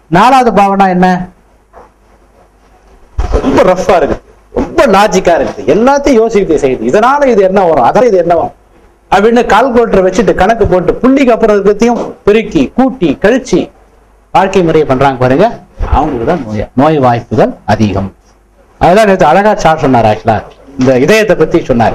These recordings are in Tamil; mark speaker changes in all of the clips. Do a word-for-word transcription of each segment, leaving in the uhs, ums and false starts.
Speaker 1: நாலாவது பாவனா என்ன? ரொம்ப ரஃபா இருக்கு, ரொம்ப லாஜிக்கா இருக்குது, எல்லாத்தையும் யோசிக்க செய்யுது. இதனால இது என்ன வரும், அதான் இது என்ன வரும் அப்படின்னு கால்குலேட்டரை வச்சுட்டு கணக்கு போட்டு புள்ளிக்கு அப்புறம் இருக்கிறதையும் பெருக்கி கூட்டி கழிச்சு வாழ்க்கை முறையை பண்றாங்க பாருங்க, அவங்களுக்கு தான் நோய் நோய் வாய்ப்புகள் அதிகம். அதுதான் நேற்று அழகா சார் சொன்னார். ஆக்சுவலா இந்த இதயத்தை பத்தி சொன்னார்.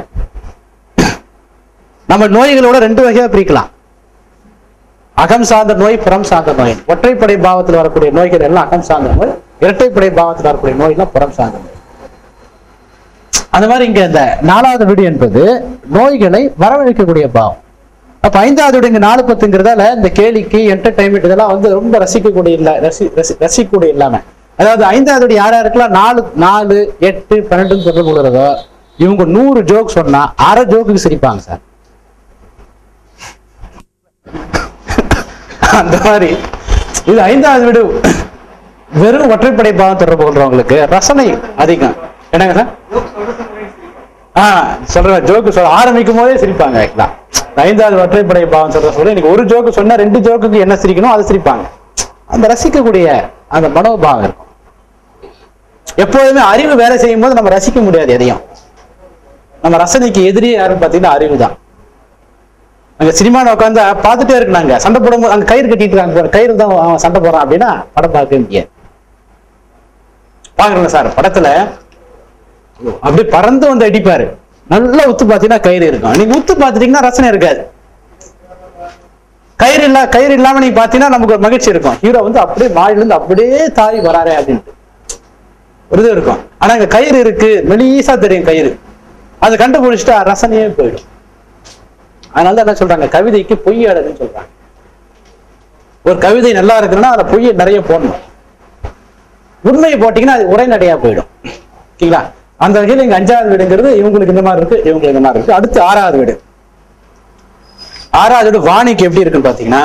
Speaker 1: நம்ம நோய்களோட ரெண்டு வகையா பிரிக்கலாம், அகம் சார்ந்த நோய், புறம் சார்ந்த நோய். ஒற்றைப்படை பாவத்தில் வரக்கூடிய நோய்கள் எல்லாம் அகம் சார்ந்த நோய், இரட்டைப்படை பாவத்தில் வரக்கூடிய நோய்லாம் புறம் சார்ந்த நோய். அந்த மாதிரி இங்க இந்த நாலாவது வீடு என்பது நோய்களை வரவழைக்கக்கூடிய பாவம். அப்ப ஐந்தாவது வீடு இங்க நாலு பத்துங்கிறதால இந்த கேளிக்கை என்டர்டைன்மெண்ட் இதெல்லாம் வந்து ரொம்ப ரசிக்கக்கூடிய இல்ல ரசி ரசி ரசிக்கக்கூடிய இல்லாம, அதாவது ஐந்தாவது வீடு யாரா இருக்கலாம், நாலு நாலு எட்டு பன்னெண்டு தொடர்பு கொள்றதோ இவங்க நூறு ஜோக் சொன்னா அரை ஜோக்குக்கு சிரிப்பாங்க சார். அந்த மாதிரி இது ஐந்தாவது வீடு வெறும் ஒற்றைப்படை பாவம் தொடர்பு கொள்றவங்களுக்கு ரசனை அதிகம். என்னங்க சார்? ஆஹ் சொல்றேன், ஜோக்கு சொல்ல ஆரம்பிக்கும் போதே சிரிப்பாங்க. ஐந்தாவது ஒற்றைப்படை பாவம் சொல்ற சொல்ற இன்னைக்கு ஒரு ஜோக்கு சொன்னா ரெண்டு ஜோக்குக்கு என்ன சிரிக்கணும் அது சிரிப்பாங்க. அந்த ரசிக்கக்கூடிய அந்த மனோபாவம் இருக்கும். எப்போதுமே அறிவு வேலை செய்யும் போது நம்ம ரசிக்க முடியாது எதையும். நம்ம ரசனைக்கு எதிரி யாரும் பாத்தீங்கன்னா அறிவு தான். அங்க சினிமாவில் உட்காந்து பார்த்துட்டே இருக்கலாங்க, சண்டை போடும்போது அங்க கயிறு கட்டிட்டு இருக்காங்க, கயிறு தான் அவன் சண்டை போடுறான் அப்படின்னா படம் பார்க்க முடியாது. பாக்குறேங்க சார், படத்துல அப்படியே பறந்து வந்து அடிப்பாரு, நல்லா உத்து பாத்தீங்கன்னா கயிறு இருக்கும். நீங்க உத்து பாத்துட்டீங்கன்னா ரசனை இருக்காது. கயிறு இல்ல கயிறு இல்லாம நீங்க பாத்தீங்கன்னா நமக்கு ஒரு மகிழ்ச்சி இருக்கும். ஹீரோ வந்து அப்படியே மாடில இருந்து அப்படியே தாவி வராரே அப்படின்ட்டு ஒரு இது இருக்கும். ஆனா இங்க கயிறு இருக்கு, மெலிசா தெரியும் கயிறு, அதை கண்டுபிடிச்சிட்டா ரசனையே போயிடும். அதனால என்ன சொல்றாங்க, கவிதைக்கு பொய் அழகுன்னு சொல்றாங்க. ஒரு கவிதை நல்லா இருக்குன்னா அதுல பொய்யை நிறைய போடணும், உண்மையை போட்டீங்கன்னா அது உரைநடையா போயிடும். ஓகேங்களா? அந்த வகையில் இங்க அஞ்சாவது வீடுங்கிறது இவங்களுக்கு இந்த மாதிரி இருக்கு, இவங்களுக்கு இந்த மாதிரி இருக்கு. அடுத்து ஆறாவது வீடு. ஆறாவது வீடு வாணிக்கு எப்படி இருக்குன்னு பாத்தீங்கன்னா,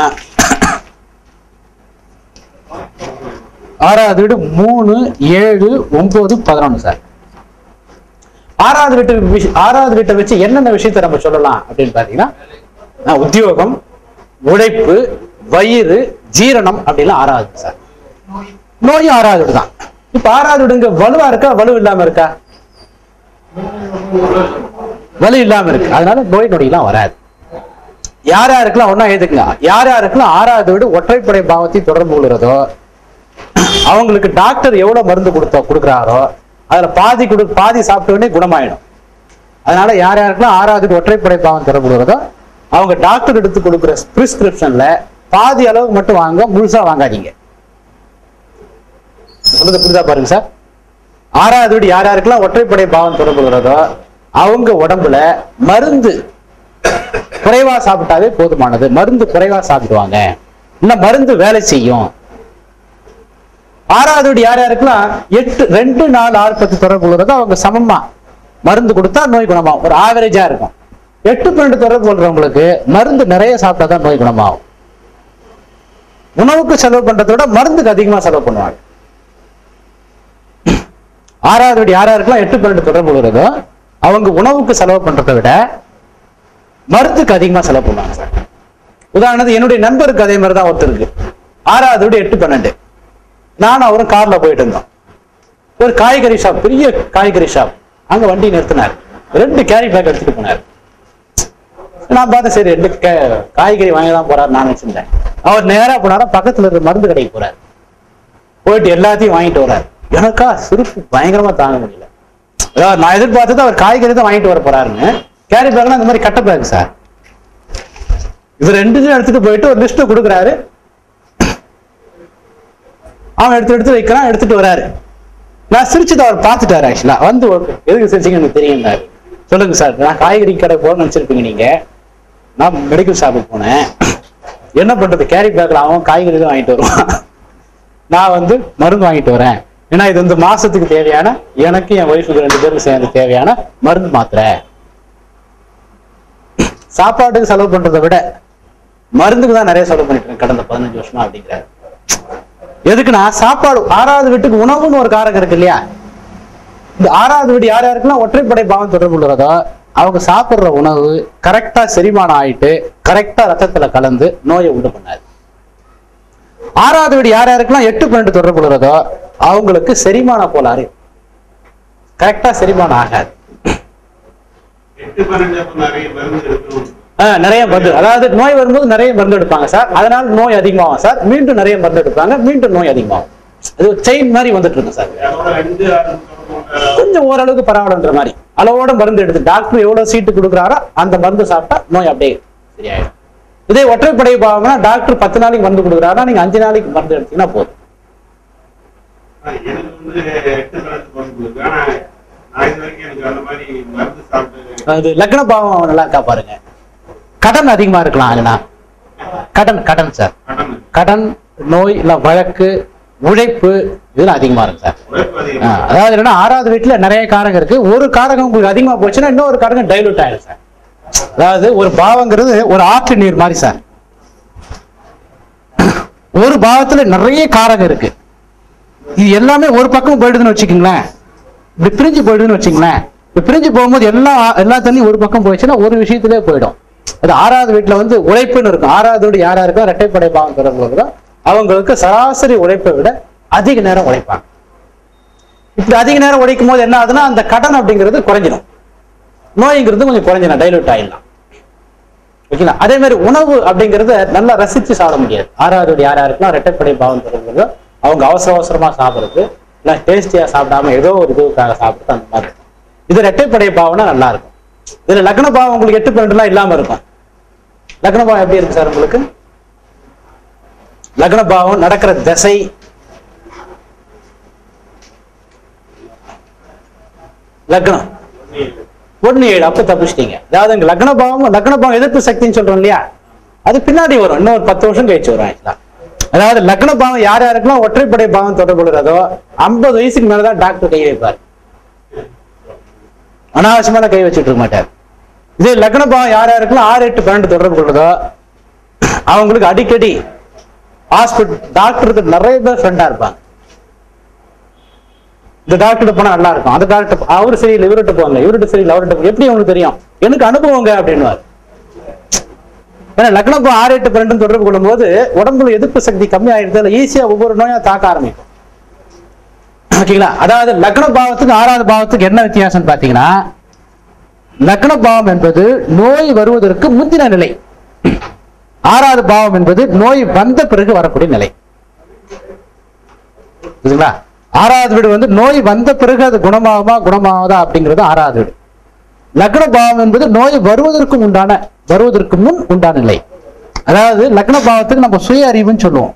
Speaker 1: ஆறாவது வீடு மூணு ஏழு ஒன்பது பதினொன்னு சார். ஆறாவது வீட்டு ஆறாவது வீட்டை வச்சு என்னென்ன விஷயத்த நம்ம சொல்லலாம் அப்படின்னு பாத்தீங்கன்னா, உத்தியோகம், உழைப்பு, வயிறு, ஜீரணம் அப்படிலாம் ஆறாவது சார். நோயும் ஆறாவது வீடு தான். இப்ப ஆறாவது வீடுங்க வலுவா இருக்கா வலு இல்லாம இருக்கா? வலு இல்லாம இருக்கு. அதனால நோய் நொடியெல்லாம் வராது. யார் யாருக்கெல்லாம் ஒன்னா எழுதுக்குங்க, யார் யாருக்கெல்லாம் ஆறாவது வீடு ஒற்றைப்படை பாவத்தை தொடர்பு கொள்கிறதோ அவங்களுக்கு டாக்டர் எவ்வளவு மருந்து கொடுத்தோ கொடுக்குறாரோ அதுல பாதி கொடு பாதி சாப்பிட்ட உடனே குணமாயிடும். அதனால யார் யாருக்கெல்லாம் ஆறாவது ஒற்றைப்படை பாவம் தொடர்பு கொள்கிறதோ அவங்க டாக்டர் எடுத்து கொடுக்குற பிரிஸ்கிரிப்ஷன்ல பாதி அளவுக்கு மட்டும் வாங்க, முழுசா வாங்காதீங்க. சொல்றது புரிதா பாருங்க சார். ஆறாவது வீடு யார் யாருக்கெல்லாம் ஒற்றைப்படை பாவம் தொடர்பு கொள்கிறதோ அவங்க உடம்புல மருந்து குறைவா சாப்பிட்டாவே போதுமானது. மருந்து குறைவா சாப்பிடுவாங்க, இல்ல மருந்து வேலை செய்யும். ஆறாவது வீடு யார் யாருக்கெல்லாம் எட்டு ரெண்டு நாலு ஆறு பத்து தொடர்பு கொள்றதோ அவங்க சமமா மருந்து கொடுத்தா நோய் குணமாகும், ஒரு ஆவரேஜா இருக்கும். எட்டு பன்னெண்டு தொடர்பு கொள்றவங்களுக்கு மருந்து நிறைய சாப்பிட்டாதான் நோய் குணமாகும். உணவுக்கு செலவு பண்றதை விட மருந்துக்கு அதிகமா செலவு பண்ணுவாங்க. ஆறாவது வீடு யார் யாருக்கெல்லாம் எட்டு பன்னெண்டு தொடர்பு கொள்றதோ அவங்க உணவுக்கு செலவு பண்றதை விட மருந்துக்கு அதிகமா செலவு பண்ணுவாங்க சார். உதாரணத்துக்கு என்னுடைய நண்பருக்கு அதே மாதிரிதான் ஒருத்தருக்கு ஆறாவது வீடு எட்டு பன்னெண்டு. நானும் அவரும் கார்ல போயிட்டு இருந்தோம். ஒரு காய்கறி ஷாப், பெரிய காய்கறி ஷாப், அங்க வண்டி நிறுத்தினார். ரெண்டு கேரி பேக் எடுத்துட்டு போனார். நான் பார்த்தேன், சரி ரெண்டு காய்கறி வாங்கி தான் போறாரு நான் வச்சிருந்தேன். அவர் நேரா போனாரா பக்கத்துல இருக்க மருந்து கடைக்கு போறாரு. போயிட்டு எல்லாத்தையும் வாங்கிட்டு வர்றாரு. எனக்கா சிரிப்பு பயங்கரமா தாங்க முடியல. நான் எதிர்பார்த்தது அவர் காய்கறி தான் வாங்கிட்டு வர போறாருன்னு. கேரி பேக்னா இந்த மாதிரி கட்ட பேக் சார். இது ரெண்டுத்தையும் எடுத்துட்டு போயிட்டு ஒரு லிஸ்ட் கொடுக்குறாரு. அவன் எடுத்து எடுத்து வைக்கிறான், எடுத்துட்டு வராரு. நான் சிரிச்சுட்டு அவர் பார்த்துட்டாரு. ஆக்சுவலா வந்து எதுக்கு சிரிச்சிங்க எனக்கு தெரியும். சொல்லுங்க சார், நான் காய்கறி கடை போகணும்னு நினைச்சிருப்பீங்க நீங்க. நான் மெடிக்கல் ஷாப்புக்கு போனேன். என்ன பண்றது, கேரி பேக்ல அவன் காய்கறி தான் வாங்கிட்டு வருவான், நான் வந்து மருந்து வாங்கிட்டு வரேன். ஏன்னா இது வந்து மாசத்துக்கு தேவையான, எனக்கு என் ஒய்ஃபுக்கு ரெண்டு பேருக்கு சேர்ந்து தேவையான மருந்து மாத்திரை. சாப்பாட்டுக்கு செலவு பண்றதை விட மருந்துக்கு தான் நிறைய செலவு பண்ணிட்டு இருக்கேன் கடந்த பதினஞ்சு வருஷமா அப்படிங்கிறாரு. எதுக்குன்னா சாப்பாடு, ஆறாவது வீட்டுக்கு உணவுன்னு ஒரு காரகம் இருக்கு இல்லையா. இந்த ஆறாவது வீடு யார் யாருக்குன்னா ஒற்றைப்படை பாவம் தொடர்பு உள்ளதோ அவங்க சாப்பிடுற உணவு கரெக்டா செரிமானம் ஆயிட்டு கரெக்டா ரத்தத்துல கலந்து நோயை உண்டு பண்ணாது. ஆறாவது வீடு யார் யாருக்கெல்லாம் எட்டு பன்னெண்டு தொடர்பு கொள்றதோ அவங்களுக்கு செரிமான கோளாறு கரெக்டா செரிமானம் ஆகாது. நிறைய மருந்து, அதாவது நோய் வரும்போது நிறைய மருந்து எடுப்பாங்க சார், அதனால நோய் அதிகமாகும் சார், மீண்டும் நிறைய மருந்து எடுப்பாங்க, மீண்டும் நோய் அதிகமாகும். அது ஒரு செயின் மாதிரி வந்துட்டு இருக்கு சார். கொஞ்சம் ஓரளவுக்கு பரவாயில்லன்ற மாதிரி அளவோட மருந்து எடுத்து டாக்டர் எவ்வளவு சீட்டு கொடுக்குறாரோ அந்த மருந்து சாப்பிட்டா நோய் அப்படியே சரியாயிடும். இதே ஒற்றைப்படை பாவம்னா டாக்டர் பத்து நாளைக்கு மருந்து கொடுக்குறாரா, நீங்க அஞ்சு நாளைக்கு மருந்து எடுத்தீங்கன்னா போதும். அது லக்ன பாவம் நல்லா இருக்கா பாருங்க. கடன் அதிகமா இருக்கலாம். அதுனா கடன் கடன் சார், கடன், நோய், இல்ல வழக்கு, உழைப்பு இதெல்லாம் அதிகமா இருக்கு சார். அதாவது என்னன்னா ஆறாவது வீட்டுல நிறைய காரகம் இருக்கு. ஒரு காரகம் உங்களுக்கு அதிகமா போச்சுன்னா இன்னொரு காரகம் டைலூட் ஆயிடும் சார். அதாவது ஒரு பாவங்கிறது ஒரு ஆற்று நீர் மாதிரி சார். ஒரு பாவத்துல நிறைய காரகம் இருக்கு. இது எல்லாமே ஒரு பக்கம் போயிடுதுன்னு வச்சுக்கோங்களேன், இப்படி பிரிஞ்சு போயிடுதுன்னு வச்சுங்களேன். இப்படி பிரிஞ்சு போகும்போது எல்லா எல்லா தண்ணியும் ஒரு பக்கம் போயிடுச்சுன்னா ஒரு விஷயத்திலே போயிடும். அது ஆறாவது வீட்டுல வந்து உழைப்புன்னு இருக்கும். ஆறாவது வீடு யாரா இருக்கோ இரட்டைப்படை பாவம் தொடர்பு அவங்களுக்கு சராசரி உழைப்பை விட அதிக நேரம் உழைப்பாங்க. இப்படி அதிக நேரம் உழைக்கும் போது என்ன ஆகுதுன்னா அந்த கடன் அப்படிங்கிறது குறைஞ்சிடும், நோய்ங்கிறது கொஞ்சம் குறைஞ்சிடும், டைலூட் ஆயிடலாம். ஓகேங்களா? அதே மாதிரி உணவு அப்படிங்கிறத நல்லா ரசிச்சு சாப்பிட முடியாது. ஆறாவது யாரா இருக்கலாம் இரட்டைப்படை பாவம் தொடர்பு அவங்க அவசர அவசரமா சாப்பிடுறது, இல்லை டேஸ்டியா சாப்பிடாம ஏதோ ஒரு இதுக்காக சாப்பிடுறது, அந்த மாதிரி. இது இரட்டைப்படை பாவம்னா நல்லா இருக்கும். இதுல லக்ன பாவம் உங்களுக்கு எட்டு பன்னெண்டு எல்லாம் இல்லாம இருக்கும். லக்ன பாவம் எப்படி இருக்கு சார் உங்களுக்கு? லக்ன பாவம் நடக்கிற திசை, லக்னம் ஒன்னு ஏழு, அப்ப தப்பிச்சிட்டீங்க. அதாவது இங்க லக்ன பாவம் லக்ன பாவம் எதிர்ப்பு சக்தின்னு சொல்றோம் இல்லையா, அது பின்னாடி வரும், இன்னும் ஒரு பத்து வருஷம் கழிச்சு வரும். ஆக்சுவலா அதாவது லக்ன பாவம் யார் யாருக்கெல்லாம் ஒற்றைப்படை பாவம் தொடர்பு கொள்றதோ ஐம்பது வயசுக்கு மேலதான் டாக்டர் கை வைப்பார், அனாவசியமான கை வச்சுட்டு இருக்க மாட்டார். இதே லக்ன பாவம் யார் யாருக்கெல்லாம் ஆறு எட்டு பன்னெண்டு தொடர்பு கொள்றதோ அவங்களுக்கு அடிக்கடி ஹாஸ்பிட்டல் டாக்டருக்கு நிறைய பேர் ஃப்ரெண்டா இருப்பாங்க. இந்த டாக்டர் போனா நல்லா இருக்கும், அந்த டாக்டர் அவரு சரியில்லை இவர்கிட்ட போவாங்க, இவர்கிட்ட சரியில்லை அவர்கிட்ட, எப்படி அவங்களுக்கு தெரியும்? எனக்கு அனுபவங்க அப்படின்னுவார். ஏன்னா லக்னம் ஆறு எட்டு பன்னெண்டு தொடர்பு கொள்ளும் போது உடம்புல எதிர்ப்பு சக்தி கம்மி ஆயிடுது, ஈஸியா ஒவ்வொரு நோயா தாக்க ஆரம்பிக்கும். ஓகேங்களா? அதாவது லக்ன பாவத்துக்கு ஆறாவது பாவத்துக்கு என்ன வித்தியாசம் பாத்தீங்கன்னா, லக்ன பாவம் என்பது நோய் வருவதற்கு முந்தின நிலை, ஆறாவது பாவம் என்பது நோய் வந்த பிறகு வரக்கூடிய நிலை. புரியுதுங்களா? ஆறாவது வீடு வந்து நோய் வந்த பிறகு அது குணமாகுமா குணமாகுதா அப்படிங்கிறது ஆறாவது வீடு. லக்ன பாவம் என்பது நோய் வருவதற்கு உண்டான வருவதற்கு முன் உண்டான நிலை. அதாவது லக்ன பாவத்துக்கு நம்ம சுய அறிவுன்னு சொல்லுவோம்.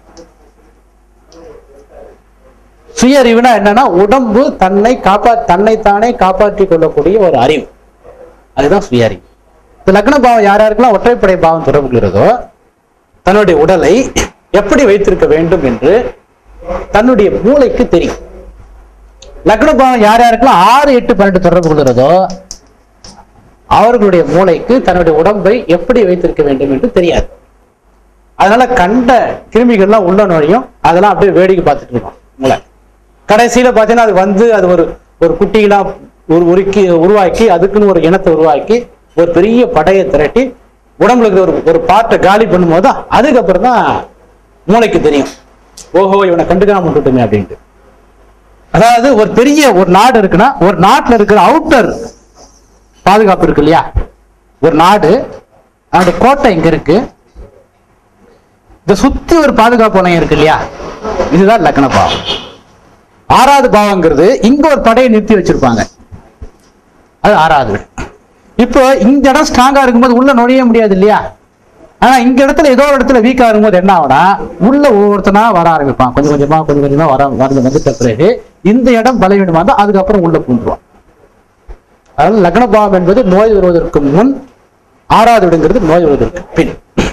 Speaker 1: சுய அறிவுனா என்னன்னா உடம்பு தன்னை காப்பா தன்னைத்தானே காப்பாற்றிக் கொள்ளக்கூடிய ஒரு அறிவு, அதுதான் சுய அறிவு. இந்த லக்ன பாவம் யார் யாருக்கெல்லாம் ஒற்றைப்படை பாவம் தொடர்பு கொள்கிறதோ தன்னுடைய உடலை எப்படி வைத்திருக்க வேண்டும் என்று தன்னுடைய மூளைக்கு தெரியும். லக்ன பாவம் யார் யாருக்கெல்லாம் ஆறு எட்டு பன்னெண்டு தொடர்பு கொள்கிறதோ அவர்களுடைய மூளைக்கு தன்னுடைய உடம்பை எப்படி வைத்திருக்க வேண்டும் என்று தெரியாது. அதனால கண்ட கிருமிகள்லாம் உள்ள நுழையும், அதெல்லாம் அப்படியே வேடிக்கை பார்த்துட்டு இருக்கோம் மூளை. கடைசியில பார்த்தீங்கன்னா அது வந்து அது ஒரு ஒரு குட்டியெல்லாம் ஒரு உருக்கி உருவாக்கி அதுக்குன்னு ஒரு இனத்தை உருவாக்கி ஒரு பெரிய படையை திரட்டி உடம்புல ஒரு ஒரு பாட்டை காலி பண்ணும் போது அதுக்கப்புறம் தான் மூளைக்கு தெரியும், ஓஹோ இவனை கண்டுக்காம விட்டுட்டுமே அப்படின்ட்டு. அதாவது ஒரு பெரிய ஒரு நாடு இருக்குன்னா ஒரு நாட்டுல இருக்கிற அவுட்டர் பாதுகாப்பு இருக்கு இல்லையா, ஒரு நாடு அந்த கோட்டை இங்க இருக்கு, இந்த சுத்தி ஒரு பாதுகாப்பு வளையம் இருக்கு இல்லையா, இதுதான் லக்ன பாவம். ஆறாவது பாவங்கிறது இங்க ஒரு படையை நிறுத்தி வச்சிருப்பாங்க, அது ஆறாவது. இப்போ இந்த இடம் ஸ்ட்ராங்கா இருக்கும்போது உள்ள நுழைய முடியாது இல்லையா, ஆனா இந்த இடத்துல ஏதோ ஒரு இடத்துல வீக்கா இருக்கும்போது என்ன ஆகும்னா உள்ள ஒவ்வொருத்தனா வர ஆரம்பிப்பான், கொஞ்சம் கொஞ்சமா கொஞ்சம் கொஞ்சமா வர வந்து வந்துட்ட பிறகு இந்த இடம் பலவீனமா இருந்தா அதுக்கப்புறம் உள்ள பூந்துருவான். அதனால லக்ன பாவம் என்பது நோய் வருவதற்கு முன், ஆறாவது இடங்கிறது நோய் வருவதற்கு பின்.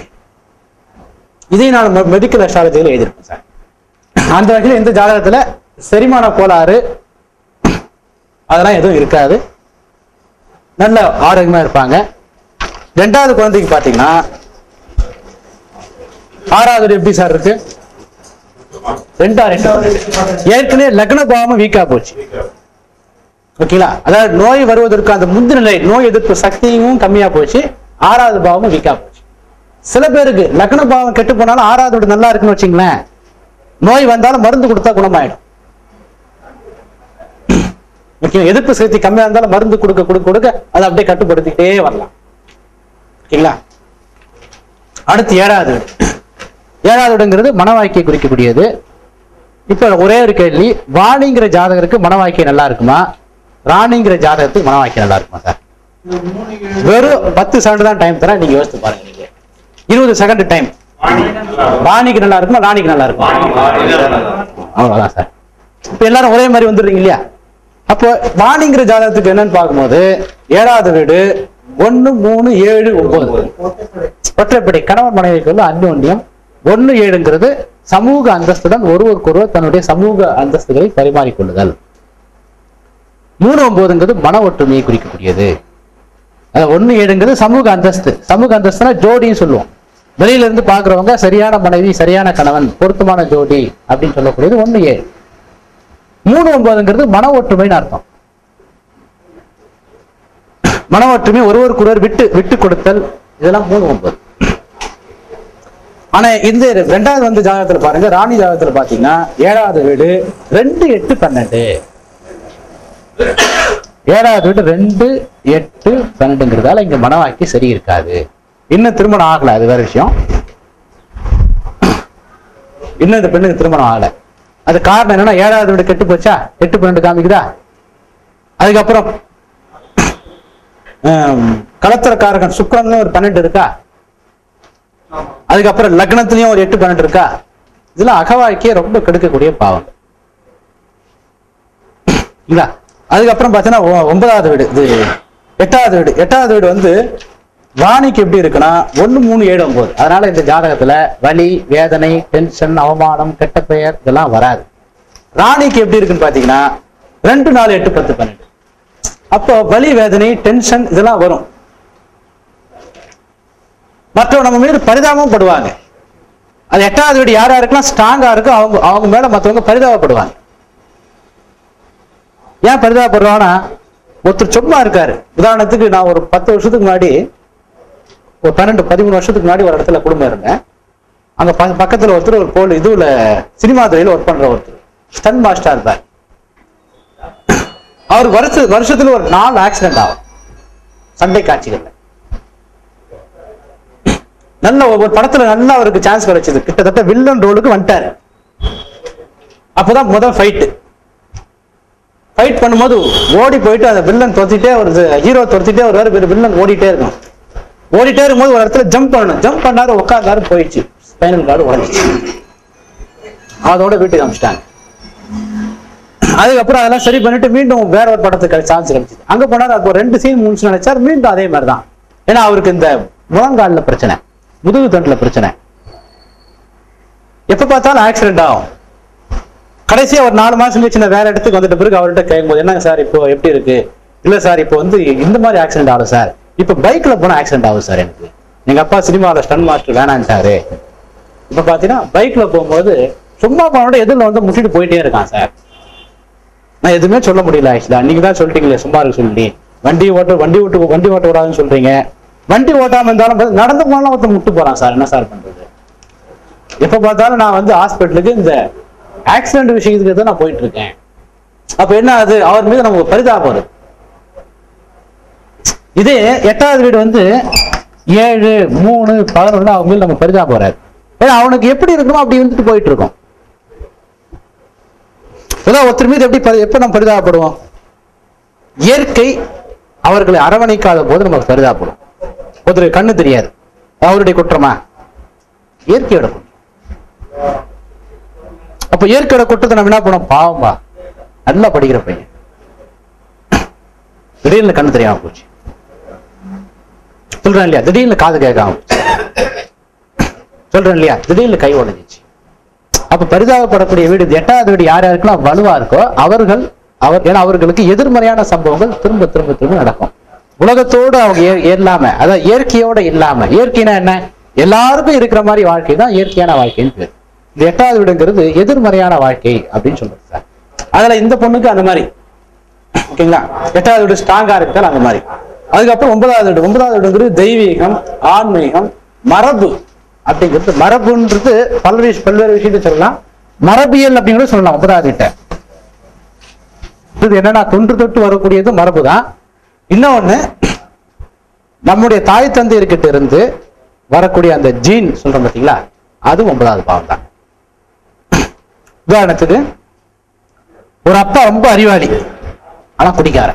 Speaker 1: இதை நான் மெடிக்கல் அஸ்ட்ராலஜியில் எழுதியிருப்பேன் சார். அந்த வகையில் இந்த ஜாதகத்துல செரிமான கோளாறு அதெல்லாம் எதுவும் இருக்காது, நல்ல ஆரோக்கியமா இருப்பாங்க. ரெண்டாவது குழந்தைக்கு பாத்தீங்கன்னா ஆறாவது எப்படி சார் இருக்கு? ரெண்டா ரெண்டு ஏற்கனவே லக்ன பாவமும் வீக்கா போச்சு. ஓகேங்களா? அதாவது நோய் வருவதற்கு அந்த முந்தின நோய் எதிர்ப்பு சக்தியும் கம்மியா போச்சு, ஆறாவது பாவமும் வீக்கா போச்சு. சில பேருக்கு லக்ன பாவம் கெட்டு போனாலும் ஆறாவது நல்லா இருக்குன்னு வச்சுங்களேன், நோய் வந்தாலும் மருந்து கொடுத்தா குணமாயிடும். ஓகே, எதிர்ப்பு சக்தி கம்மியா இருந்தாலும் மருந்து கொடுக்க கொடுக்க கொடுக்க அதை அப்படியே கட்டுப்படுத்திக்கிட்டே வரலாம். ஓகேங்களா? அடுத்து ஏழாவது வீடு. ஏழாவது வீடுங்கிறது மனவாழ்க்கையை குறிக்கக்கூடியது. இப்ப ஒரே ஒரு கேள்வி, வாணிங்கிற ஜாதகருக்கு மனவாழ்க்கை நல்லா இருக்குமா, ராணிங்கிற ஜாதகத்துக்கு மனவாழ்க்கை நல்லா இருக்குமா சார்? வெறும் பத்து செகண்ட் தான் டைம் தரேன், நீங்க யோசித்து பாருங்க. நீங்க இருபது செகண்ட் டைம். வாணிக்கு நல்லா இருக்குமா, ராணிக்கு நல்லா இருக்குமா? அவ்வளவுதான் சார். இப்ப எல்லாரும் ஒரே மாதிரி வந்துடுறீங்க இல்லையா? அப்போ வாணிங்கிற ஜாதகத்துக்கு என்னன்னு பார்க்கும்போது ஏழாவது வீடு ஒன்னு மூணு ஏழு ஒன்பது ஒற்றைப்படை கணவன் மனைவிக்குள்ள அந்யோன்யம். ஒன்னு ஏழுங்கிறது சமூக அந்தஸ்துடன் ஒருவருக்கொருவர் தன்னுடைய சமூக அந்தஸ்துகளை பரிமாறிக்கொள்ளுதல். மூணு ஒன்பதுங்கிறது மன ஒற்றுமையை குறிக்கக்கூடியது. ஒன்னு ஏழுங்கிறது சமூக அந்தஸ்து. சமூக அந்தஸ்துனா ஜோடின்னு சொல்லுவோம். வெளியில இருந்து பாக்குறவங்க சரியான மனைவி சரியான கணவன் பொருத்தமான ஜோடி அப்படின்னு சொல்லக்கூடியது ஒன்னு ஏழு. மூணு ஒன்பதுங்கிறது மன ஒற்றுமைன்னு அர்த்தம். மன ஒற்றுமை, ஒருவருக்கொருவர் விட்டு விட்டு கொடுத்தல், இதெல்லாம் மூணு ஒன்பது. ஆனா இந்த ரெண்டாவது வந்து ஜாதகத்துல பாருங்க, ராணி ஜாதகத்துல பாத்தீங்கன்னா ஏழாவது வீடு ரெண்டு எட்டு பன்னெண்டு. ஏழாவது வீடு ரெண்டு எட்டு பன்னெண்டுங்கிறதால இங்க மனவாக்கி சரி இருக்காது. இன்னும் திருமணம் ஆகல, அது வேற விஷயம். இன்னும் இந்த பெண்ணுக்கு திருமணம் ஆகல. அது காரணம் என்னன்னா ஏழாவது வீடு கெட்டு போச்சா, எட்டு பன்னெண்டு காமிக்குதா. அதுக்கப்புறம் கலத்திரக்காரகன் சுக்கிரன் ஒரு பன்னெண்டு இருக்கா. அதுக்கப்புறம் லக்னத்திலயும் ஒரு எட்டு பன்னெண்டு இருக்கா. இதுல அகவாழ்க்கையை ரொம்ப கெடுக்கக்கூடிய பாவம். அதுக்கப்புறம் பாத்தீங்கன்னா ஒன்பதாவது வீடு, இது எட்டாவது வீடு. எட்டாவது வீடு வந்து வாணிக்கு எப்படி இருக்குன்னா ஒன்னு மூணு ஏழு ஒன்பது. அதனால இந்த ஜாதகத்துல வலி, வேதனை, டென்ஷன், அவமானம், கெட்ட பெயர் இதெல்லாம் வராது. ராணிக்கு எப்படி இருக்குன்னு பாத்தீங்கன்னா ரெண்டு நாலு எட்டு பத்து பன்னெண்டு. அப்போ வலி, வேதனை, டென்ஷன் இதெல்லாம் வரும். மற்றவங்க நம்ம மீது பரிதாபம் படுவாங்க. அது எட்டாவது வீடு யாரா இருக்கலாம் ஸ்ட்ராங்கா இருக்கும், அவங்க அவங்க மேல மற்றவங்க பரிதாபப்படுவாங்க. ஏன் பரிதாபப்படுவாங்கன்னா ஒருத்தர் சும்மா இருக்காரு. உதாரணத்துக்கு நான் ஒரு பத்து வருஷத்துக்கு முன்னாடி, ஒரு பன்னெண்டு பதிமூணு வருஷத்துக்கு முன்னாடி ஒரு இடத்துல குடும்பம் இருந்தேன். அங்க பக்கத்துல ஒருத்தர் ஒரு போல் இதுல சினிமா துறையில ஒர்க் பண்ற ஒருத்தர் ஸ்டன் மாஸ்டர் இருப்பார். அவர் வருஷ வருஷத்துல ஒரு நாலு ஆக்சிடென்ட் ஆகும் சண்டை காட்சிகள்ல. நல்ல ஒவ்வொரு படத்துல நல்லா அவருக்கு சான்ஸ் கிடைச்சது. கிட்டத்தட்ட வில்லன் ரோலுக்கு வந்துட்டாரு. அப்பதான் முதல் ஃபைட்டு. ஃபைட் பண்ணும்போது ஓடி போயிட்டு அந்த வில்லன் தொத்திட்டே ஒரு ஹீரோ தொத்திட்டே ஒரு வேறு வில்லன் ஓடிட்டே இருக்கும். ஓடிட்டே இருக்கும்போது ஒரு இடத்துல ஜம்ப் பண்ணணும். ஜம்ப் பண்ணாரு, உட்கார்ந்தாரு, போயிடுச்சு. ஸ்பைனல் கார்டு உடஞ்சிச்சு. அதோட வீட்டுக்கு அனுப்பிச்சிட்டாங்க. அதுக்கப்புறம் அதெல்லாம் சரி பண்ணிட்டு மீண்டும் வேற ஒரு படத்துக்கு சான்ஸ் கிடைச்சிது. அங்க போனாரு, அப்போ ரெண்டு சீன் மூணு நினைச்சாரு. மீண்டும் அதே மாதிரிதான். ஏன்னா அவருக்கு இந்த முழங்காலில் பிரச்சனை, முதுகு தண்டுல பிரச்சனை, எப்ப பார்த்தாலும் ஆக்சிடென்ட் ஆகும். கடைசியா ஒரு நாலு மாசம் கழிச்சு வேற இடத்துக்கு வந்துட்ட பிறகு அவர்கிட்ட கேட்கும்போது என்னங்க சார் இப்போ எப்படி இருக்கு? இல்ல சார் இப்போ வந்து இந்த மாதிரி ஆக்சிடென்ட் ஆகும் சார், இப்ப பைக்ல போனா ஆக்சிடென்ட் ஆகும் சார். எனக்கு எங்க அப்பா சினிமாவில் ஸ்டன் மாஸ்டர் வேணான்ட்டாரு. இப்ப பாத்தீங்கன்னா பைக்ல போகும்போது சும்மா போனோட எதிரில் வந்து முட்டிட்டு போயிட்டே இருக்கான் சார். நான் எதுவுமே சொல்ல முடியல. ஆக்சுவலா நீங்க தான் சொல்லிட்டீங்களே சும்மா இருக்கு சொல்லி, வண்டி ஓட்ட வண்டி ஓட்டு வண்டி ஓட்ட கூடாதுன்னு சொல்றீங்க. வண்டி ஓட்டாம இருந்தாலும் நடந்து போனாலும் ஒருத்தர் முட்டு போறான் சார், என்ன சார் பண்றது? எப்ப பார்த்தாலும் நான் வந்து ஹாஸ்பிட்டலுக்கு இந்த ஆக்சிடென்ட் விஷயத்துக்கு தான் நான் போயிட்டு இருக்கேன். அப்ப என்ன ஆகுது, அவர் மீது நமக்கு பரிதாபம் வரும். இதே எட்டாவது வீடு வந்து ஏழு மூணு பதினொன்னு அவங்க மீது நம்ம பரிதாபம் வராது. ஏன்னா அவனுக்கு எப்படி இருக்கணும் அப்படி வந்துட்டு போயிட்டு இருக்கோம். ஒருத்தர் மீது எப்படி எப்ப நம்ம பரிதாபப்படுவோம்? இயற்கை அவர்களை அரவணைக்காத போது நமக்கு பரிதாபப்படும். ஒருத்தருக்கு கண்ணு தெரியாது, அவருடைய குற்றமா? இயற்கையோட குற்றம். அப்ப இயற்கையோட குற்றத்தை நம்ம என்ன பண்ணோம்? பாவம்பா, நல்லா படிக்கிற பையன், திடீர்னு கண்ணு தெரியாம போச்சு சொல்றேன் இல்லையா, திடீர்னு காது கேட்காம சொல்றேன் இல்லையா, திடீர்னு கை உடைஞ்சிச்சு. அப்ப பரிதாபப்படக்கூடிய வீடு எட்டாவது வீடு யார் யாருக்குலாம் வலுவா இருக்கோ அவர்கள் அவர் ஏன்னா அவர்களுக்கு எதிர்மறையான சம்பவங்கள் திரும்ப திரும்ப திரும்ப நடக்கும். உலகத்தோடு அவங்க இல்லாம, அதாவது இயற்கையோட இல்லாம. இயற்கைனா என்ன? எல்லாருக்கும் இருக்கிற மாதிரி வாழ்க்கை தான் இயற்கையான வாழ்க்கைன்னு பேர். இந்த எட்டாவது வீடுங்கிறது எதிர்மறையான வாழ்க்கை அப்படின்னு சொல்றது சார். அதுல இந்த பொண்ணுக்கு அந்த மாதிரி ஓகேங்களா, எட்டாவது வீடு ஸ்ட்ராங்கா இருக்கால் அந்த மாதிரி. அதுக்கப்புறம் ஒன்பதாவது வீடு, ஒன்பதாவது வீடுங்கிறது தெய்வீகம், ஆன்மீகம், மரபு அப்படிங்கிறது. மரபுன்றது பல்வேறு பல்வேறு விஷயத்த சொல்லலாம். மரபியல் அப்படிங்கிறது சொல்லலாம் ஒன்பதாவது வீட்டை. இது என்னன்னா தொன்று தொட்டு வரக்கூடியது மரபு தான். இன்னொன்னு நம்முடைய தாய் தந்தையர்கிட்ட இருந்து வரக்கூடிய அந்த ஜீன் சொல்றோம் பார்த்தீங்களா, அது ஒன்பதாவது பாவம் தான். உதாரணத்துக்கு ஒரு அப்பா ரொம்ப அறிவாளி ஆனா குடிக்காரன்.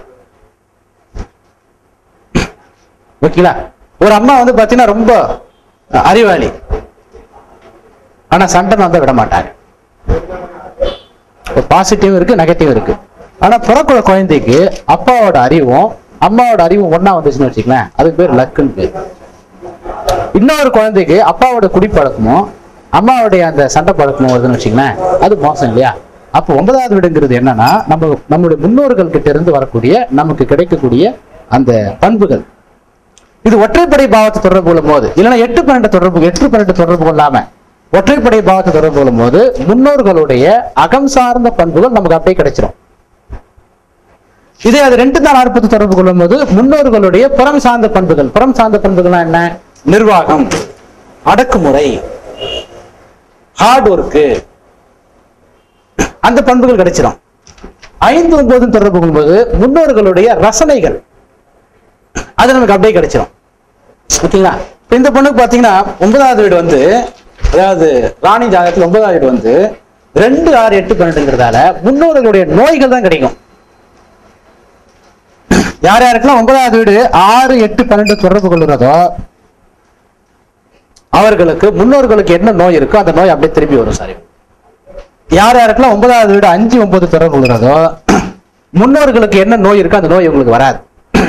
Speaker 1: ஓகேங்களா. ஒரு அம்மா வந்து பாத்தீங்கன்னா ரொம்ப அறிவாளி ஆனா சண்டை வந்து விட மாட்டாங்க. பாசிட்டிவ் இருக்கு, நெகட்டிவ் இருக்கு. ஆனா பிறக்குற குழந்தைக்கு அப்பாவோட அறிவும் அம்மாவோட அறிவும் ஒன்னா வந்துச்சுன்னு வச்சுக்கலாம், அதுக்கு பேர் லக்குன்னு பேர். இன்னொரு குழந்தைக்கு அப்பாவோட குடிப்பழக்கமும் அம்மாவுடைய அந்த சண்டை பழக்கமும் வருதுன்னு வச்சுக்கலாம், அது மோசம் இல்லையா? அப்போ ஒன்பதாவது வீடுங்கிறது என்னன்னா நம்ம நம்மளுடைய முன்னோர்கள் கிட்ட இருந்து வரக்கூடிய நமக்கு கிடைக்கக்கூடிய அந்த பண்புகள். இது ஒற்றைப்படை பாவத்தை தொடர்பு கொள்ளும் போது, இல்லைன்னா எட்டு பன்னெண்டு தொடர்பு எட்டு பன்னெண்டு தொடர்பு கொள்ளாம ஒற்றைப்படை பாவத்தை தொடர்பு கொள்ளும் போது முன்னோர்களுடைய அகம் சார்ந்த பண்புகள் நமக்கு அப்படியே கிடைச்சிடும். இதே அது ரெண்டு தான் நாற்பது தொடர்பு கொள்ளும் போது முன்னோர்களுடைய புறம் சார்ந்த பண்புகள். புறம் சார்ந்த பண்புகள்னா என்ன? நிர்வாகம், அடக்குமுறை, ஹார்ட் ஒர்க்கு, அந்த பண்புகள் கிடைச்சிடும். ஐந்து ஒன்பது தொடர்பு கொள்ளும்போது முன்னோர்களுடைய ரசனைகள் அது நமக்கு அப்படியே கிடைச்சிடும். ஓகேங்களா. இந்த பொண்ணுக்கு பாத்தீங்கன்னா ஒன்பதாவது வீடு வந்து, அதாவது ராணி ஜாதகத்தில் ஒன்பதாவது வீடு வந்து ரெண்டு ஆறு எட்டு பன்னெண்டுங்கிறதால முன்னோர்களுடைய நோய்கள் தான் கிடைக்கும். யார் யாருக்கெல்லாம் ஒன்பதாவது வீடு ஆறு எட்டு பன்னெண்டு தொடர்பு கொள்ளுறதோ அவர்களுக்கு முன்னோர்களுக்கு என்ன நோய் இருக்கோ அந்த நோய் அப்படியே திரும்பி வரும். சாரி, யார் யாருக்கெல்லாம் ஒன்பதாவது வீடு அஞ்சு ஒன்பது தொடர்பு கொள்ளுறதோ முன்னோர்களுக்கு என்ன நோய் இருக்கோ அந்த நோய் உங்களுக்கு வராது.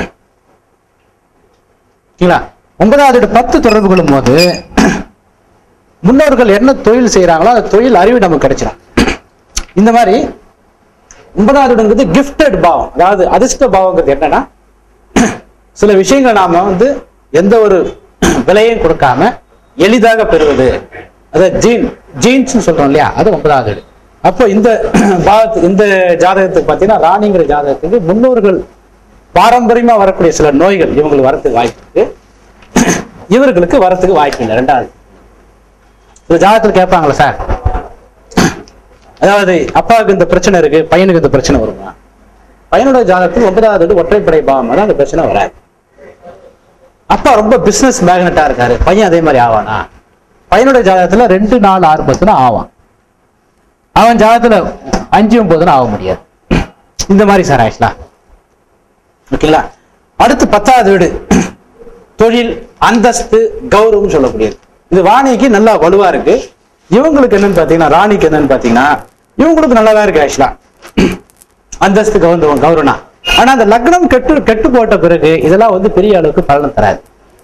Speaker 1: ஒன்பதாவது வீடு பத்து தொடர்பு கொள்ளும் போது முன்னோர்கள் என்ன தொழில் செய்யறாங்களோ அந்த தொழில் அறிவு நமக்கு கிடைச்சிடும். இந்த மாதிரி ஒன்பதாவது வீடுங்கிறது கிஃப்டட் பாவம், அதாவது அதிர்ஷ்ட பாவங்கிறது என்னன்னா சில விஷயங்களை நாம வந்து எந்த ஒரு விலையும் கொடுக்காம எளிதாக பெறுவது, அதாவது ஜீன் ஜீன்ஸ் சொல்றோம் இல்லையா, அது ஒன்பதாவது வீடு. அப்போ இந்த பாவத்து இந்த ஜாதகத்துக்கு பார்த்தீங்கன்னா ராணிங்கிற ஜாதகத்துக்கு முன்னோர்கள் பாரம்பரியமா வரக்கூடிய சில நோய்கள் இவங்களுக்கு வரத்துக்கு வாய்ப்பு இருக்கு, இவர்களுக்கு வரத்துக்கு வாய்ப்பு இல்லை. ரெண்டாவது இந்த ஜாதகத்தில் கேட்பாங்களா சார், அதாவது அப்பாவுக்கு இந்த பிரச்சனை இருக்கு பையனுக்கு இந்த பிரச்சனை வருமா? பையனோட ஜாதகத்தில் ஒன்பதாவது ஒற்றைப்படை பாவம் தான் அந்த பிரச்சனை வராது. அப்பா ரொம்ப பிசினஸ் மேக்னட்டா இருக்காரு, பையன் அதே மாதிரி ஆவானா? பையனோட ஜாதகத்துல ரெண்டு நாலு ஆறு பத்துனா ஆவான், அவன் ஜாதகத்துல அஞ்சு ஒன்பதுன்னு ஆக முடியாது. இந்த மாதிரி சார் ஆயிடுச்சுலாம். ஓகேங்களா. அடுத்து பத்தாவது வீடு தொழில், அந்தஸ்து, கௌரவம் சொல்லக்கூடியது. இது வாணிக்கு நல்லா வலுவா இருக்கு. இவங்களுக்கு என்னன்னு பாத்தீங்கன்னா ராணிக்கு என்னன்னு பாத்தீங்கன்னா இவங்களுக்கு நல்லாதான் இருக்கு ஆக்சுவலா, அந்தஸ்து கௌரவம் கௌரவனா. ஆனா அந்த லக்னம் கெட்டு கெட்டு போட்ட பிறகு இதெல்லாம் வந்து பெரிய அளவுக்கு பலன் தராது.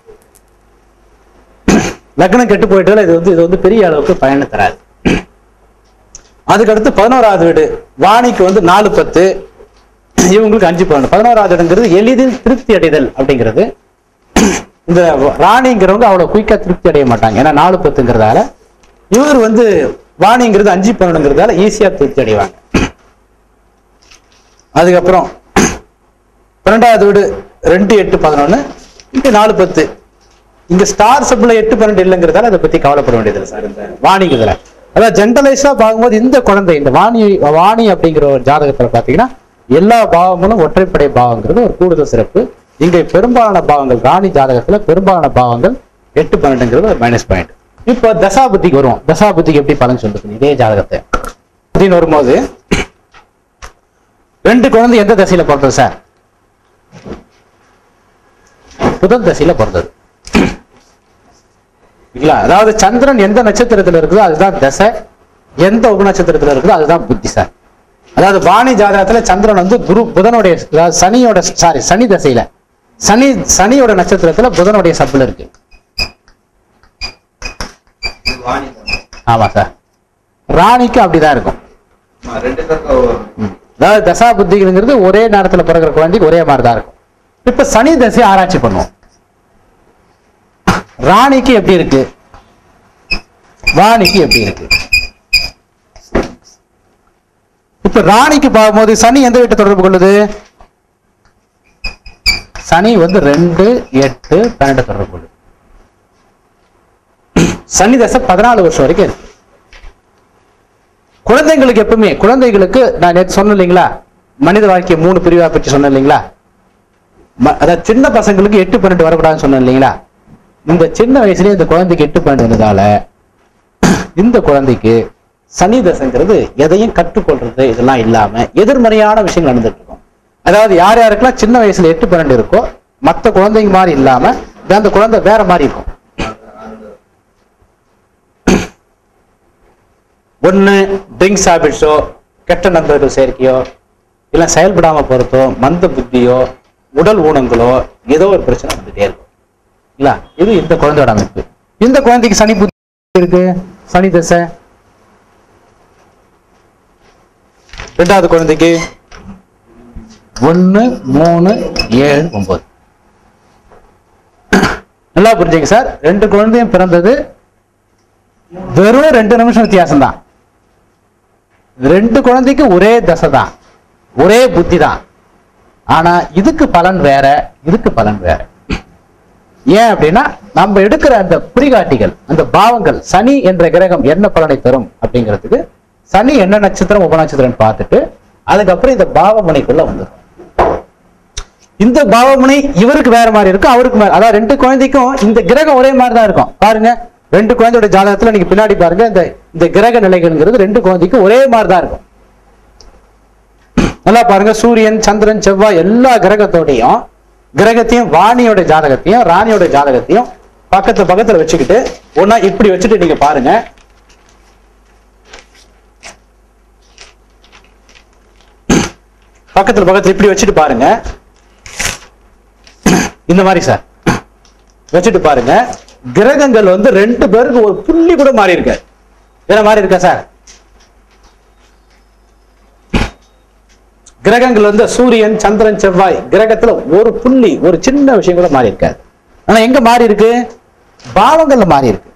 Speaker 1: லக்னம் கெட்டு போயிட்டு இது வந்து இது வந்து பெரிய அளவுக்கு பயனை தராது. அதுக்கடுத்து பதினோராவது வீடு வாணிக்கு வந்து நாலு பத்து, இவங்களுக்கு அஞ்சு பன்னெண்டு. பதினோராவது இடங்கிறது எளிதில் திருப்தி அடைதல் அப்படிங்கிறது. இந்த ராணிங்கிறவங்க அவ்வளவு குயிக்கா திருப்தி அடைய மாட்டாங்க, ஏன்னா நாலு பத்துங்கிறதால. இவர் வந்து வாணிங்கிறது அஞ்சு பன்னெண்டுங்கிறதால ஈஸியா திருப்தி அடைவாங்க. அதுக்கப்புறம் பன்னெண்டாவது வீடு ரெண்டு எட்டு பதினொன்னு, இங்க நாலு பத்து. இங்க ஸ்டார் சப்ல எட்டு பன்னெண்டு இல்லைங்கிறதால அதை பத்தி கவலைப்பட வேண்டியது சார். இந்த வாணிங்கிறதுல அதாவது ஜென்ரலைஸா பார்க்கும்போது இந்த குழந்தை இந்த வாணி வாணி அப்படிங்கிற ஒரு ஜாதகத்துல பாத்தீங்கன்னா எல்லா பாவங்களும் ஒற்றைப்படை பாவங்கிறது ஒரு கூடுதல் சிறப்பு. இங்க பெரும்பாலான பாவங்கள் ராணி ஜாதகத்துல பெரும்பாலான பாவங்கள் எட்டு பன்னெண்டுங்கிறது ஒரு மைனஸ் பாயிண்ட். இப்போ தசாபுத்திக்கு வருவோம். தசாபுத்திக்கு எப்படி பலன் சொல்றது இதே ஜாதகத்தை அப்படின்னு வரும்போது ரெண்டு குழந்தை எந்த தசையில பிறந்தது சார்? புதன் தசையில பிறந்தது. அதாவது சந்திரன் எந்த நட்சத்திரத்துல இருக்குதோ அதுதான் தசை, எந்த உப நட்சத்திரத்துல இருக்குதோ அதுதான் புத்தி சார். அதாவது வாணி ஜாதகத்துல சந்திரன் வந்து குரு புதனுடைய சனியோட சாரி சனி தசையில சனி சனியோட நட்சத்திரத்துல புதனுடைய சப்புல இருக்கு. ஆமா சார், ராணிக்கு அப்படிதான் இருக்கும். அதாவது தசா புத்திங்கிறது ஒரே நேரத்துல பிறகுற குழந்தைக்கு ஒரே மாதிரிதான் இருக்கும். இப்ப சனி தசை ஆராய்ச்சி பண்ணுவோம். ராணிக்கு எப்படி இருக்கு, வாணிக்கு எப்படி இருக்கு? இப்ப ராணிக்கு பார்க்கும்போது சனி எந்த வீட்டை தொடர்பு கொள்ளுது? சனி வந்து ரெண்டு எட்டு பன்னெண்டு தொடர்பு கொள்ளுது. சனி தசை பதினாலு வருஷம் வரைக்கும் இருக்கு. குழந்தைங்களுக்கு எப்பவுமே குழந்தைகளுக்கு நான் நேற்று சொன்னேன் இல்லைங்களா, மனித வாழ்க்கையை மூணு பிரிவா பற்றி சொன்னேன் இல்லைங்களா, அதாவது சின்ன பசங்களுக்கு எட்டு பன்னெண்டு வரக்கூடாதுன்னு சொன்னேன் இல்லைங்களா. இந்த சின்ன வயசுலயே இந்த குழந்தைக்கு எட்டு பன்னெண்டு வந்ததால இந்த குழந்தைக்கு சனி தசைங்கிறது எதையும் கற்றுக்கொள்றது இதெல்லாம் இல்லாம எதிர்மறையான விஷயங்கள் நடந்துட்டு இருக்கும். அதாவது யார் யாருக்கெல்லாம் சின்ன வயசுல எட்டு பன்னெண்டு இருக்கோ மற்ற குழந்தைங்க மாதிரி இல்லாம அந்த குழந்தை வேற மாதிரி இருக்கும். ஒண்ணு ட்ரிங்க்ஸ் ஹாபிட்ஸோ, கெட்ட நண்பர்கள் சேர்க்கையோ, இல்ல செயல்படாம போறதோ, மந்த புத்தியோ, உடல் ஊனங்களோ, ஏதோ ஒரு பிரச்சனை வந்துட்டே இருக்கும். இல்ல இது இந்த குழந்தையோட அமைப்பு. இந்த குழந்தைக்கு சனி புத்தி இருக்கு, சனி தசை. ரெண்டாவது குழந்தைக்கு ஒன்னு மூணு ஏழு ஒன்பது. நல்லா புரிஞ்சுங்க சார், ரெண்டு குழந்தையும் பிறந்தது வெறும் ரெண்டு நிமிஷம் வித்தியாசம் தான். ரெண்டு குழந்தைக்கு ஒரே தசை தான், ஒரே புத்தி தான். ஆனா இதுக்கு பலன் வேற, இதுக்கு பலன் வேற. ஏன் அப்படின்னா நம்ம எடுக்கிற அந்த குறிகாட்டிகள், அந்த பாவங்கள், சனி என்ற கிரகம் என்ன பலனை தரும் அப்படிங்கிறதுக்கு சனி என்ன நட்சத்திரம் உப நட்சத்திரம் பார்த்துட்டு அதுக்கப்புறம் இந்த பாவமுனைக்குள்ள வந்துடும். இந்த பாவமுனை இவருக்கு வேற மாதிரி இருக்கும், அவருக்கு வேற. அதாவது ரெண்டு குழந்தைக்கும் இந்த கிரகம் ஒரே மாதிரி தான் இருக்கும். பாருங்க, ரெண்டு குழந்தையோட ஜாதகத்துல நீங்க பின்னாடி பாருங்க, இந்த இந்த கிரக நிலைகள்ங்கிறது ரெண்டு குழந்தைக்கும் ஒரே மாதிரி தான் இருக்கும். நல்லா பாருங்க, சூரியன் சந்திரன் செவ்வாய் எல்லா கிரகத்தோடையும் கிரகத்தையும் வாணியோட ஜாதகத்தையும் ராணியோட ஜாதகத்தையும் பக்கத்து பக்கத்துல வச்சுக்கிட்டு ஒன்னா இப்படி வச்சுட்டு நீங்க பாருங்க. பக்கத்துல பக்கத்துல இப்படி வச்சுட்டு பாருங்க, இந்த மாதிரி சார் வச்சுட்டு பாருங்க. கிரகங்கள் வந்து ரெண்டு பேருக்கு ஒரு புள்ளி கூட மாறி இருக்க, வேற மாதிரி இருக்கா சார்? கிரகங்கள் வந்து சூரியன் சந்திரன் செவ்வாய் கிரகத்துல ஒரு புள்ளி ஒரு சின்ன விஷயம் கூட மாறி இருக்காது. ஆனா எங்க மாறி இருக்கு? பாவங்கள்ல மாறி இருக்கு.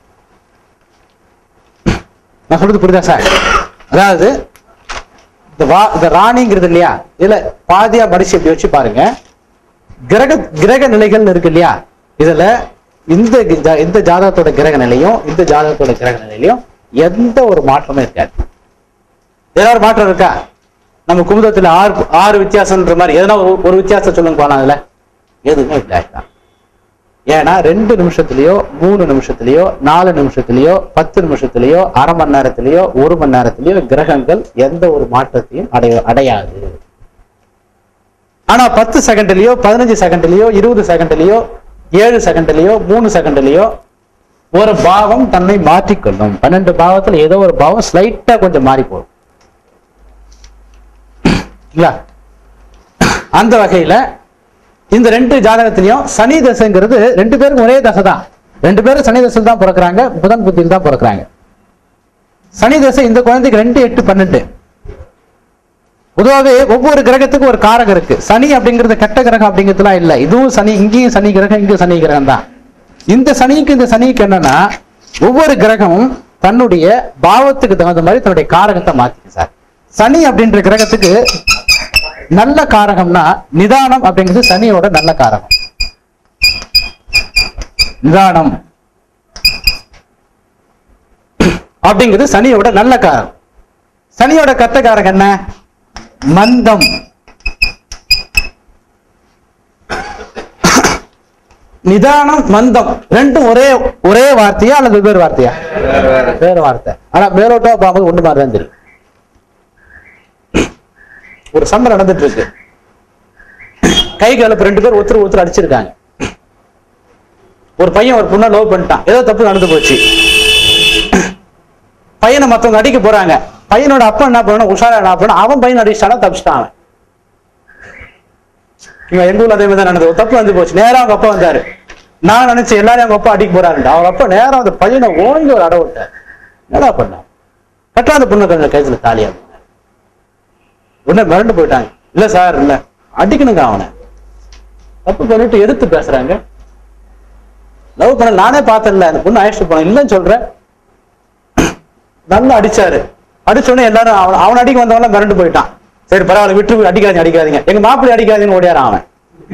Speaker 1: நான் சொல்றது புரியுதா சார்? அதாவது இந்த வா இந்த ராணிங்கிறது இல்லையா, இதுல பாதியா மடிச்சு எப்படி வச்சு பாருங்க. கிரக கிரக நிலைகள் இருக்கு இல்லையா, இதுல இந்த இந்த ஜாதகத்தோட கிரக நிலையும் இந்த ஜாதகத்தோட கிரக நிலையிலையும் எந்த ஒரு மாற்றமும் இருக்காது. ஏதாவது மாற்றம் இருக்கா? நம்ம குமுதத்துல ஆறு ஆறு வித்தியாசம்ன்ற மாதிரி எதனா ஒரு வித்தியாசம் சொல்லுங்க போனா, அதுல எதுவுமே இல்லை. ஏன்னா ரெண்டு நிமிஷத்துலயோ மூணு நிமிஷத்துலயோ நாலு நிமிஷத்துலயோ பத்து நிமிஷத்துலயோ அரை மணி நேரத்திலயோ ஒரு மணி நேரத்திலயோ கிரகங்கள் எந்த ஒரு மாற்றத்தையும் அடைய அடையாது. ஆனா பத்து செகண்ட்லயோ பதினஞ்சு செகண்ட்லயோ இருபது செகண்ட்லயோ ஏழு செகண்ட்லயோ மூணு செகண்ட்லயோ ஒரு பாவம் தன்னை மாற்றிக்கொள்ளும். பன்னெண்டு பாவத்துல ஏதோ ஒரு பாவம் ஸ்லைட்டா கொஞ்சம் மாறி போடும். அந்த வகையில இந்த ரெண்டு ஜாதகத்திலையும் சனி தசைங்கிறது ரெண்டு பேருக்கும் ஒரே தசை தான். ரெண்டு பேரும் சனி தசையில் தான் பிறக்கிறாங்க, புதன் புத்தியில் தான் பிறக்கிறாங்க. சனி தசை இந்த குழந்தைக்கு ரெண்டு எட்டு பன்னெண்டு. பொதுவாகவே ஒவ்வொரு கிரகத்துக்கும் ஒரு காரகம் இருக்கு. சனி அப்படிங்கிறது கெட்ட கிரகம் அப்படிங்கிறதுலாம் இல்லை. இதுவும் சனி, இங்கேயும் சனி கிரகம், இங்கேயும் சனி கிரகம் தான். இந்த சனிக்கு இந்த சனிக்கு என்னன்னா ஒவ்வொரு கிரகமும் தன்னுடைய பாவத்துக்கு தகுந்த மாதிரி தன்னுடைய காரகத்தை மாத்திக்கு சார். சனி அப்படின்ற கிரகத்துக்கு நல்ல காரகம்னா நிதானம் அப்படிங்கிறது சனியோட நல்ல காரகம். நிதானம் அப்படிங்கிறது சனியோட நல்ல காரகம். சனியோட கெட்ட காரகம் என்ன? மந்தம். நிதானம் மந்தம் ரெண்டும் ஒரே ஒரே வார்த்தையா அல்லது வெவ்வேறு வார்த்தையா? வேற வார்த்தை. ஆனா மேலோட்டா பார்க்கும்போது ஒண்ணு மாதிரி தான் தெரியும். ஒரு சண்டை நடந்துட்டு இருக்கு, கை காலுக்கு ரெண்டு பேர் ஒருத்தர் ஒருத்தர் அடிச்சிருக்காங்க. ஒரு பையன் ஒரு பொண்ணை லவ் பண்ணிட்டான், ஏதோ தப்பு நடந்து போச்சு. பையனை மத்தவங்க அடிக்க போறாங்க. பையனோட அப்பா என்ன பண்ணணும், உஷாரா என்ன பண்ண, அவன் பையன் அடிச்சானா தப்பிச்சிட்டான் அவன். இவன் எங்க ஊர்ல அதே மாதிரி தான் நடந்தது. ஒரு தப்பு வந்து போச்சு, நேரம் அவங்க அப்பா வந்தாரு. நான் நினைச்சேன் எல்லாரும் அவங்க அப்பா அடிக்க போறாருண்டா. அவங்க அப்பா நேரம் அந்த பையனை ஓங்கி ஒரு அடை விட்டார். என்னடா பண்ண கட்டா அந்த பொண்ணு கொஞ்சம் கைத்துல தாலியா உடனே மிரண்டு போயிட்டாங்க. இல்ல சார், இல்ல அடிக்கணுங்க அவனை. தப்பு பண்ணிட்டு எதிர்த்து பேசுறாங்க. லவ் பண்ண நானே பார்த்தேன்ல, அந்த பொண்ணு அழைச்சிட்டு போனேன் இல்லைன்னு சொல்றேன். நல்லா அடிச்சாரு. அடிச்சோடனே எல்லாரும் அவன் அவன் அடிக்க வந்தவன மிரண்டு போயிட்டான். சரி பரவாயில்ல விட்டு அடிக்காதீங்க அடிக்காதீங்க எங்க மாப்பிள்ளை அடிக்காதீங்கன்னு ஓடியாரான் அவன்.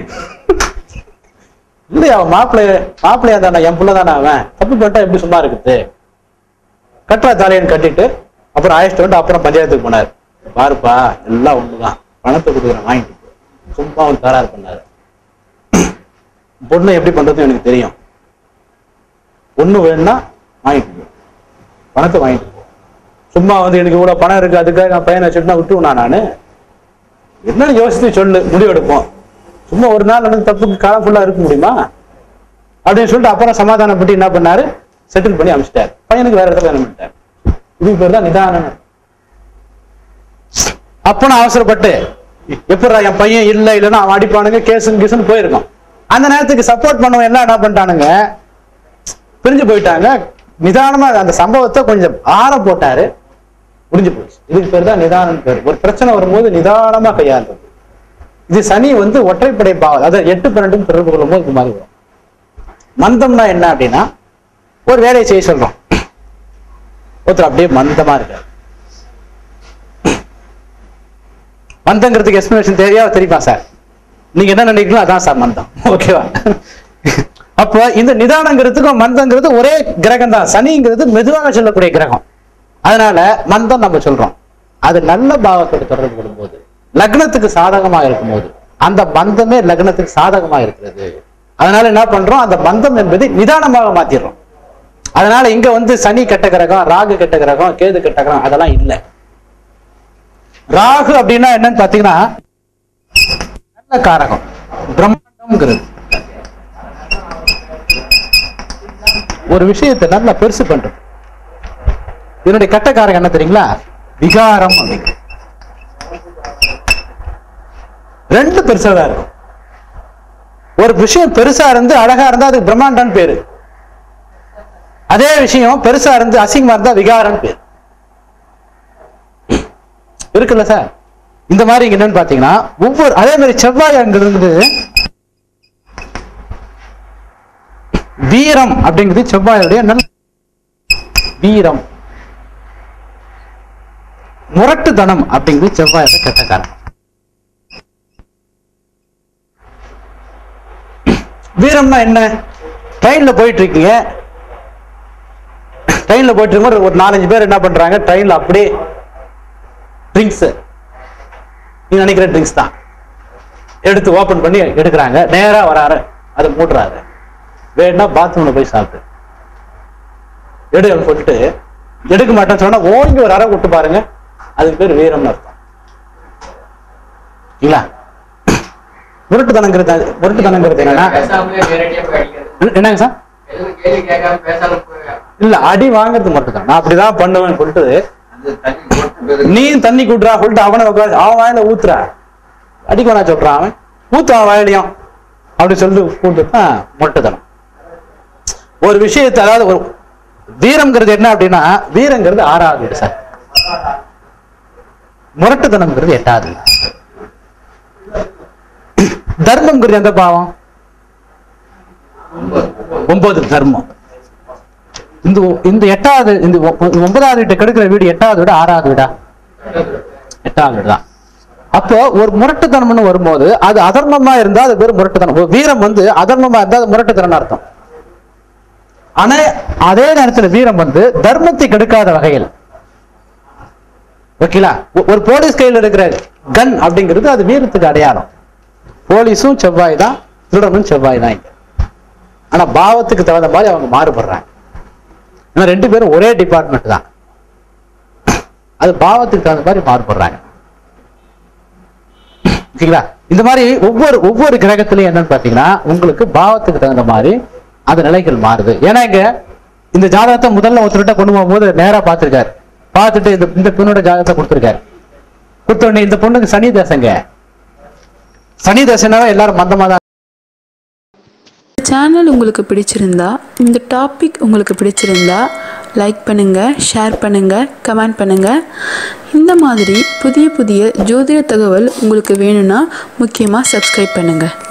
Speaker 1: இல்லையா அவன் மாப்பிள்ளை மாப்பிள்ளையா தானே, என் புள்ள தானே அவன். தப்பு பண்ணிட்டா எப்படி சும்மா இருக்குது? கட்டுறா தாலியன்னு கட்டிட்டு அப்புறம் அழைச்சிட்டு வந்து அப்புறம் பஞ்சாயத்துக்கு போனார். பாருப்பா எல்லாம் ஒண்ணுதான், பணத்தை கொடுக்குறேன் வாங்கிட்டு சும்மா வந்து தராரு பண்ணாரு. பொண்ணு எப்படி பண்றது எனக்கு தெரியும், ஒண்ணு வேணும்னா வாங்கிட்டு பணத்தை வாங்கிட்டு போ. சும்மா வந்து எனக்கு இவ்வளவு பணம் இருக்கு அதுக்காக நான் பையனை வச்சுட்டுனா விட்டுருவா நானு, என்னன்னு யோசித்து சொல்லு முடிவெடுப்போம். சும்மா ஒரு நாள் நடந்து தப்புக்கு காலம் ஃபுல்லா இருக்க முடியுமா அப்படின்னு சொல்லிட்டு அப்புறம் சமாதானப்பட்டு என்ன பண்ணாரு, செட்டில் பண்ணி அனுப்பிச்சிட்டாரு. பையனுக்கு வேற இடத்துல அனுப்பிட்டாரு. இது பேர் தான் நிதானம். அப்ப நான் அவசரப்பட்டு எப்படா என் பையன் இல்லை இல்லைன்னா அவன் அடிப்பானுங்க கேசுன்னு கேசுன்னு போயிருக்கோம். அந்த நேரத்துக்கு சப்போர்ட் பண்ணவன் எல்லாம் என்ன பண்ணிட்டானுங்க, பிரிஞ்சு போயிட்டாங்க. நிதானமா அந்த சம்பவத்தை கொஞ்சம் ஆற போட்டாரு, முடிஞ்சு போச்சு. இதுக்கு பேர் தான் நிதானம் பேர். ஒரு பிரச்சனை வரும்போது நிதானமா கையாளுறது. இது சனி வந்து ஒற்றைப்படை பாவம், அதாவது எட்டு பன்னெண்டும் தொடர்பு கொள்ளும் போது இது மாதிரி வரும். மந்தம்னா என்ன அப்படின்னா, ஒரு வேலையை செய்ய சொல்றோம், ஒருத்தர் அப்படியே மந்தமா இருக்காரு. மந்தங்கிறதுக்கு எக்ஸ்பிளேஷன் தேவையா தெரியுமா சார்? நீங்க என்ன நினைக்கிறீங்களோ அதான் சார் மந்தம். ஓகேவா? அப்போ இந்த நிதானங்கிறதுக்கும் மந்தங்கிறது ஒரே கிரகம் தான். சனிங்கிறது மெதுவாக சொல்லக்கூடிய கிரகம். அதனால மந்தம் நம்ம சொல்றோம். அது நல்ல பாவத்தோடு தொடர்பு கொள்ளும்போது, லக்னத்துக்கு சாதகமாக இருக்கும் போது அந்த பந்தமே லக்னத்துக்கு சாதகமாக இருக்கிறது. அதனால என்ன பண்றோம், அந்த பந்தம் என்பதை நிதானமாக மாத்திடுறோம். அதனால இங்க வந்து சனி கெட்ட கிரகம், ராகு கெட்ட கிரகம், கேது கெட்ட கிரகம் அதெல்லாம் இல்லை. ராகு அப்படின்னா என்னன்னு பாத்தீங்கன்னா நல்ல காரகம், பிரம்மாண்டம்ங்கிறது. ஒரு விஷயத்தை நல்லா பெருசு பண்றது. இதனுடைய கட்டக்காரகம் என்ன தெரியுங்களா, விகாரம் அப்படிங்கிறது. ரெண்டு பெருசா தான் இருக்கும். ஒரு விஷயம் பெருசா இருந்து அழகா இருந்தா அதுக்கு பிரம்மாண்டம் பேரு. அதே விஷயம் பெருசா இருந்து அசிங்கமா இருந்தா விகாரம் பேரு இருக்குல்ல சார். இந்த மாதிரி என்னன்னு பாத்தீங்கன்னா ஒவ்வொரு அதே மாதிரி செவ்வாய் அங்கிருந்து வீரம் அப்படிங்கிறது செவ்வாயுடைய நல்ல வீரம். முரட்டுத்தனம் அப்படிங்கிறது செவ்வாயோட கெட்டக்காரன். வீரம்னா என்ன, ட்ரெயின்ல போயிட்டு இருக்கீங்க, ட்ரெயின்ல போயிட்டு இருக்கும் ஒரு நாலஞ்சு பேர் என்ன பண்றாங்க, ட்ரெயின்ல அப்படியே ட்ரிங்க்ஸ், நீ நினைக்கிற ட்ரிங்க்ஸ் தான் எடுத்து ஓபன் பண்ணி எடுக்கிறாங்க, நேரா வராரு, அதை மூடுறாரு, வேணா பாத்ரூம்ல போய் சாப்பிட்டு எடு போட்டுட்டு எடுக்க மாட்டேன்னு சொன்னா ஓங்கி ஒரு அறை விட்டு பாருங்க, அதுக்கு பேர் வீரம்னு அர்த்தம். இல்ல முரட்டுத்தனங்கிறது முரட்டுத்தனங்கிறது என்னன்னா என்னங்க சார், இல்ல அடி வாங்கறது மட்டும் தான். நான் அப்படிதான் பண்ணுவேன் சொல்லிட்டு நீ தண்ணி கூட்டுறா சொல்லிட்டு அவனை உட்காந்து அவன் வாயில ஊத்துறா, அடிக்க வேணா சொல்றான், அவன் ஊத்து அவன் வாயிலையும் அப்படி சொல்லிட்டு கூட்டுதான் முரட்டுத்தனம். ஒரு விஷயத்தை அதாவது ஒரு வீரம்ங்கிறது என்ன அப்படின்னா, வீரங்கிறது ஆறாவது வீடு சார், முரட்டுத்தனம்ங்கிறது எட்டாவது. தர்மம்ங்கிறது எந்த பாவம், ஒன்பது தர்மம். இந்த இந்த எட்டாவது இந்த ஒன்பதாவது வீட்டை கெடுக்கிற வீடு எட்டாவது வீடு ஆறாவது வீடா, எட்டாவது வீடு தான். அப்போ ஒரு முரட்டுத்தனம்னு வரும்போது அது அதர்மமா இருந்தா அது பேர் முரட்டுத்தனம். வீரம் வந்து அதர்மமா இருந்தா அது முரட்டுத்தனம் அர்த்தம். ஆனா அதே நேரத்தில் வீரம் வந்து தர்மத்தை கெடுக்காத வகையில், ஓகேங்களா? ஒரு போலீஸ் கையில் இருக்கிற கன் அப்படிங்கிறது அது வீரத்துக்கு அடையாளம். போலீஸும் செவ்வாய் தான், திருடனும் செவ்வாய் தான். ஆனா பாவத்துக்கு தகுந்த மாதிரி அவங்க மாறுபடுறாங்க. ஏன்னா ரெண்டு பேரும் ஒரே டிபார்ட்மெண்ட் தான், அது பாவத்துக்கு தகுந்த மாதிரி மாறுபடுறாங்க. ஓகேங்களா? இந்த மாதிரி ஒவ்வொரு ஒவ்வொரு கிரகத்திலையும் என்னன்னு பாத்தீங்கன்னா உங்களுக்கு பாவத்துக்கு தகுந்த மாதிரி அந்த நிலைகள் மாறுது. ஏன்னா இங்க இந்த ஜாதகத்தை முதல்ல ஒருத்தர்கிட்ட கொண்டு போகும்போது நேரா பார்த்திருக்காரு, பார்த்துட்டு இந்த இந்த பொண்ணோட ஜாதகத்தை கொடுத்திருக்காரு. கொடுத்த உடனே இந்த பொண்ணுக்கு சனி தசைங்க, சனி தசைனாவே எல்லாரும் மந்தமா தான்.
Speaker 2: சேனல் உங்களுக்கு பிடிச்சிருந்தா, இந்த டாபிக் உங்களுக்கு பிடிச்சிருந்தா லைக் பண்ணுங்கள், ஷேர் பண்ணுங்கள், கமெண்ட் பண்ணுங்கள். இந்த மாதிரி புதிய புதிய ஜோதிட தகவல் உங்களுக்கு வேணும்னா முக்கியமாக சப்ஸ்கிரைப் பண்ணுங்கள்.